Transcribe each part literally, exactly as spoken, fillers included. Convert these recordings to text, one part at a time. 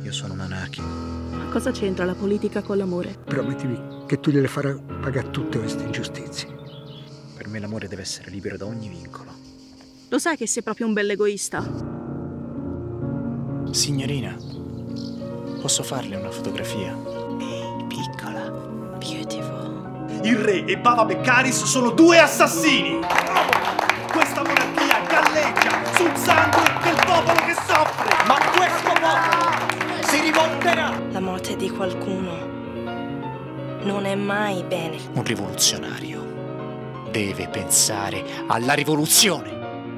Io sono un Anaki. Ma cosa c'entra la politica con l'amore? Promettimi che tu gliele farai pagare tutte queste ingiustizie. Per me l'amore deve essere libero da ogni vincolo. Lo sai che sei proprio un bell'egoista? Signorina, posso farle una fotografia? Ehi, piccola. Beautiful. Il re e Bava Beccaris sono due assassini! Questa monarchia galleggia sul sangue del popolo che soffre! Ma questo popolo si rivolterà! La morte di qualcuno non è mai bene. Un rivoluzionario deve pensare alla rivoluzione.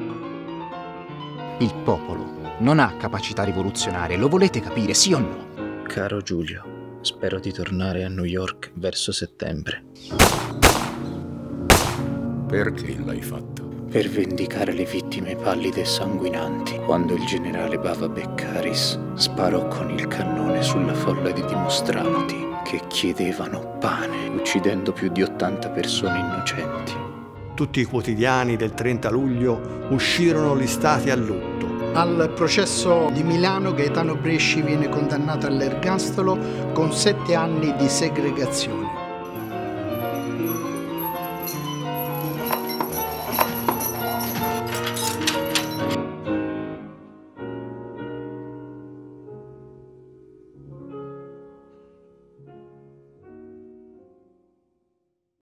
Il popolo non ha capacità rivoluzionarie, lo volete capire, sì o no? Caro Giulio, spero di tornare a New York verso settembre. Perché l'hai fatto? Per vendicare le vittime pallide e sanguinanti, quando il generale Bava Beccaris sparò con il cannone sulla folla di dimostranti che chiedevano pane, uccidendo più di ottanta persone innocenti. Tutti i quotidiani del trenta luglio uscirono listati a lutto. Al processo di Milano Gaetano Bresci viene condannato all'ergastolo con sette anni di segregazione.